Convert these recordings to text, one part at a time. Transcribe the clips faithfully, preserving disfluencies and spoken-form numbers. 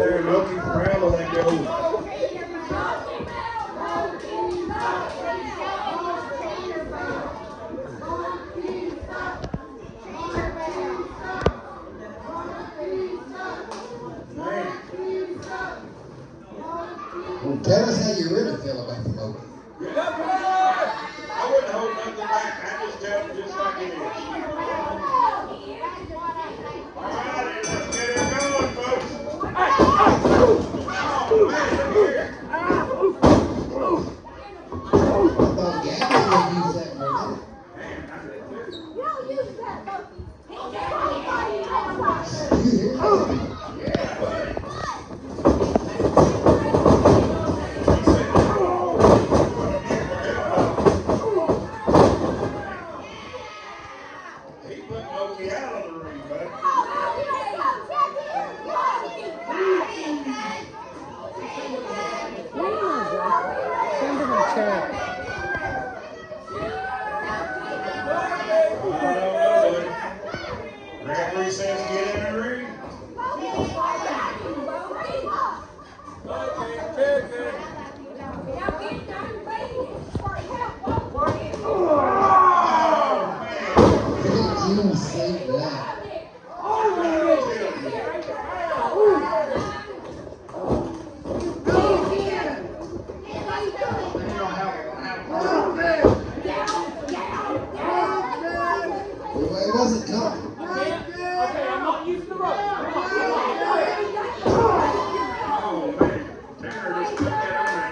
there looking for hell they go. Well, tell us how you really feel about the Loki. I wouldn't hold nothing back. I just tell them just like it is. All right, let's get it going, folks. Oh, man, look here. I thought Gabby would use that for that. You don't use that, Loki. Yeah, buddy. He put Loki out of the ring, buddy. Send him a chat. I don't know, buddy. Referee says get in the ring. You saved that. Well, it wasn't coming. Okay, I'm not using the rope. Oh, man. Tanner just put that on there.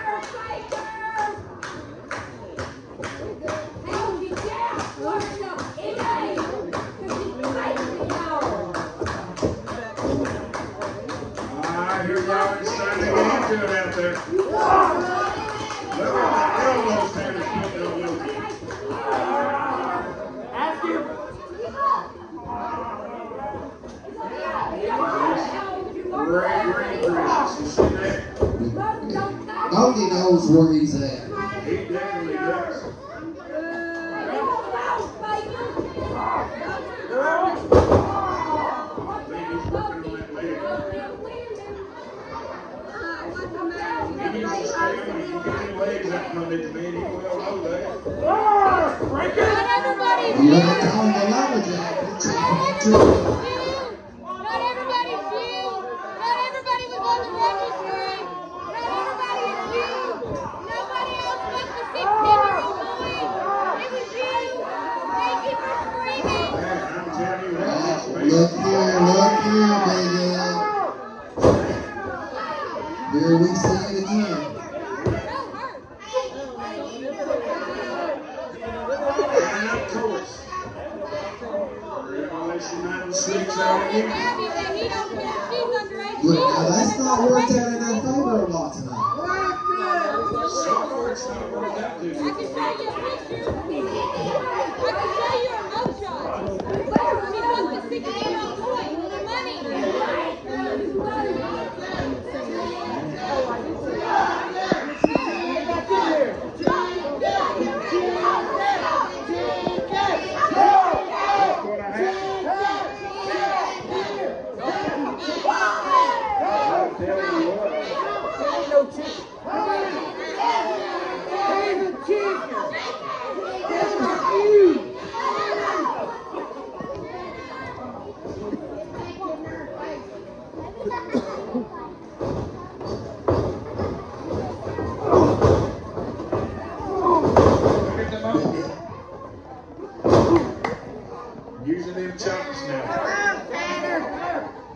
Ah, here Robin's trying to get into it out there. Look at the elbows Tanner's putting on Loki. Ask him. Great ring creases. You see that? Loki knows where he's at. He definitely does. I think he's working on that leg. He needs to stay on. If you get any legs out from it, man, he will know that. Break it. Not everybody You want to call him the lumberjack? It's a true. Not everybody feud. Not everybody was on the registry. Not everybody is you. Nobody else was the sixteen-year-old boy. It was you. Thank you for screaming. Man, I'm telling you what, Uh, this man. look here, look here, baby. Here we see it again. And of course, Revelation nine six out again. Abby said he don't care if she's underage. Look, now that's not worked out in their favor a lot tonight. So far, it's not worked out too I good. can show you a picture. I can show you a mugshot. She was the sixteen-year-old boy with the money. Using them chops now.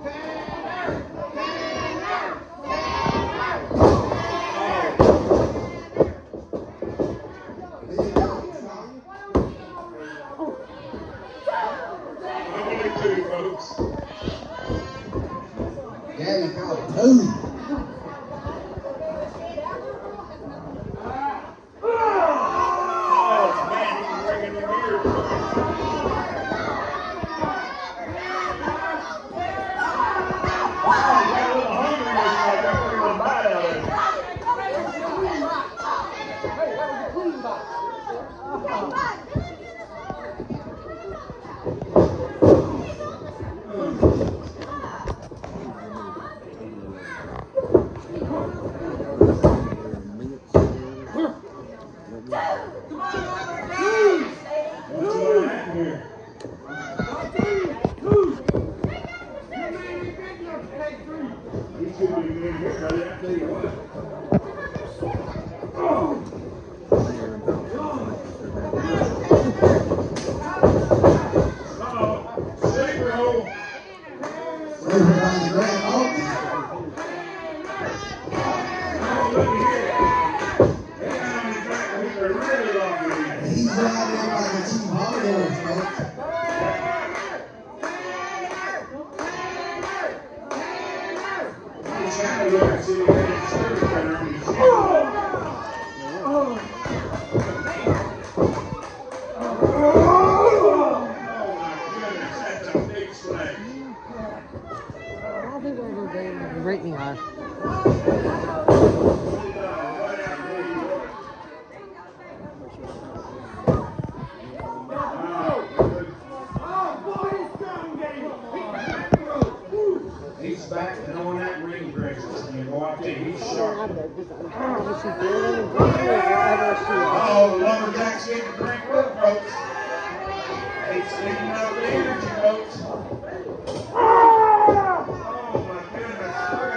Only two, folks. Gabby called two. Oh, man, he's bringing them here. Oh, he got a little hungry, like that pretty little bite out of it. Hey, that was a clean box. to look and see if they can service better on the field. Oh, my goodness, that's a big slay. I don't think we're going to rate me high. He's back to knowing that ring pressure. When you go out there, he's sharp. Oh, Lumberjack's getting a drink with him, folks. He's sticking up the energy, folks. Oh, my goodness.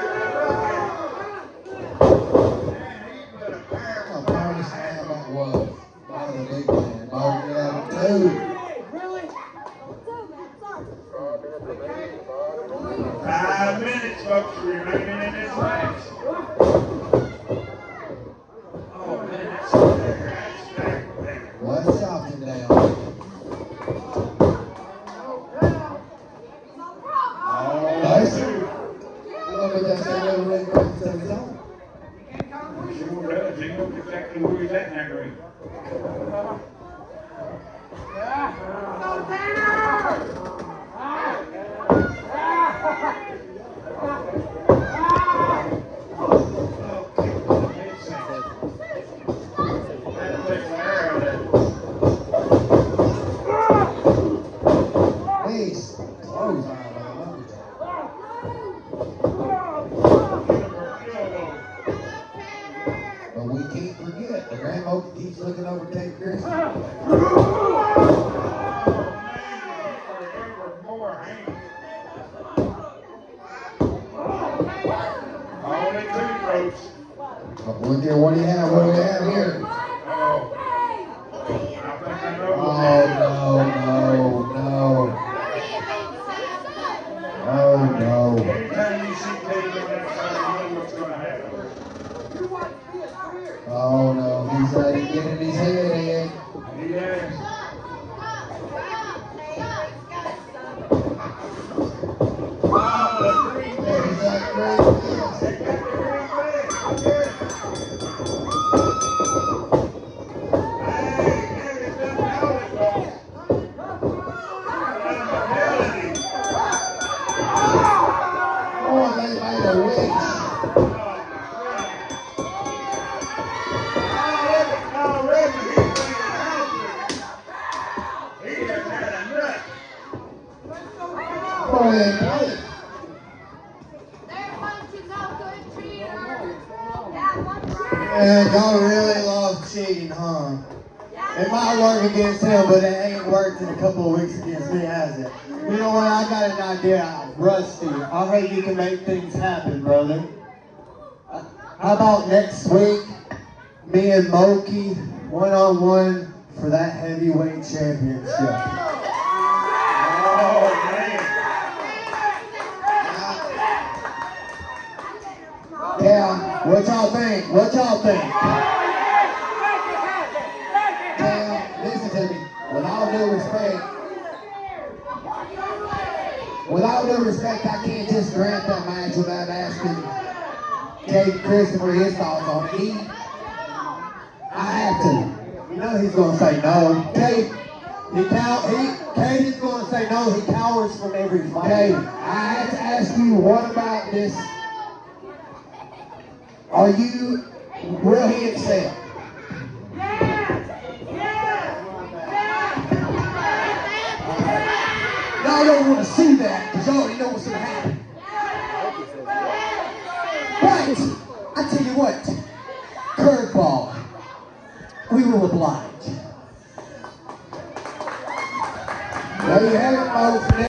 Man, he put a pair How proud Sam that was. By the big man. Mark it out two. Five minutes, folks, remaining in this match. Oh, man, that's fair. That's fair. Let's chop him down. Oh, Nice. two. Look at that same little ring press to his own. Sure does. He knows exactly where he's at in that ring. Please. Close on him, Lumberjack. But we can't forget, the Grandma keeps looking over Kate Christie. Only two, folks. But look here, what do you have? What do we have here? Oh, I think I know Oh, what's no, no, no. Oh, no. Anytime you see Katie on that side, you know what's going to happen. Oh, no. He's ready to get in his head, Ed. He has. Oh, the green There's man. that great pass. They got the green man. Good. Hey, Gary's done now, folks. Oh, they made a wish. Boy, they play it. Their punch is no good, cheater. That one's Yeah, y'all really love cheating, huh? It might work against him, but it ain't worked in a couple of weeks against me, has it? You know what? I got an idea. Rusty, I heard you can make things happen, brother. Uh, How about next week, me and Moki, one-on-one for that heavyweight championship? Oh, man. Yeah, what y'all think? What y'all think? Yeah, listen to me. With all due respect, with all due respect, I can't just grant that match without asking Kate Christopher his thoughts on it. He, I have to. You know he's gonna say no. Kate, he cow, he, Kate is gonna say no. He cowers from every fight. Kate, I have to ask you, what about this? Are you, will he accept? Y'all don't want to see that because y'all already know what's going to happen. But, I tell you what, curveball, we will oblige. There you have it, folks.